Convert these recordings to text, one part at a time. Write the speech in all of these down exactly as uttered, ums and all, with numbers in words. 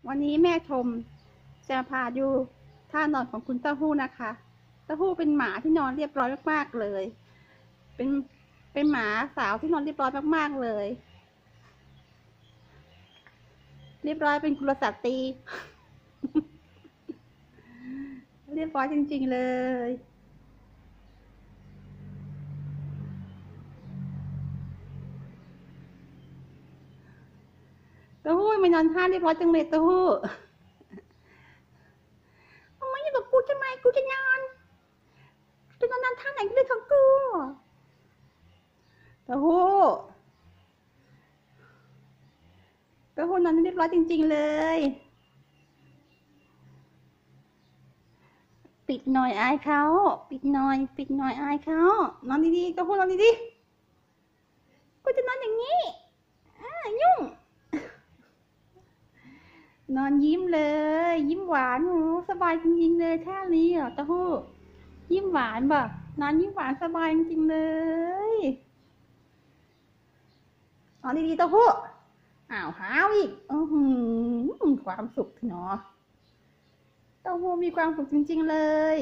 วันนี้แม่ชมจะพาดูท่านอนของคุณเต้าหู้นะคะเต้าหู้เป็นหมาที่นอนเรียบร้อยมากๆเลย เป็นเป็นหมาสาวที่นอนเรียบร้อยมากๆเลย เรียบร้อยเป็นกุลสตรี เรียบร้อยจริงๆเลยเต้าหู้ไม่นอนท่าเรียบร้อยจังเลยเต้าหู้ทำไมอยู่กับกูทำไมกูจะนอนจะนอนนอนท่าไหนก็เรื่องของกูเต้าหู้เต้าหู้นอนเรียบร้อยจริงๆเลยปิดหน่อยอายเขาปิดหน่อยปิดหน่อยอายเขานอนดีๆเต้าหู้นอนดีๆกูจะนอนอย่างนี้อ่ายุ่งนอนยิ้มเลยยิ้มหวานหูสบายจริงๆเลยท่านี้อ่ะเต้าหู้ยิ้มหวานบ่นอนยิ้มหวานสบายจริงๆเลยนอนดีๆเต้าหู้อ้าวหาวอีกอือหือความสุขเนาะเต้าหู้มีความสุขจริงๆเลย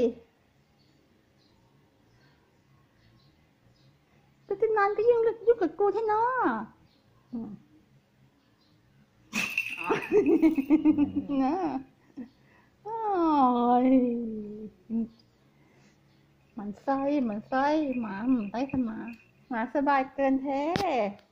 ก็จะนอนก็ยุ่งยุ่งกับกูใช่เนาะนะโอ้ยมันไส้มันไส้หมามันไส้ขมาหมาสบายเกินแท้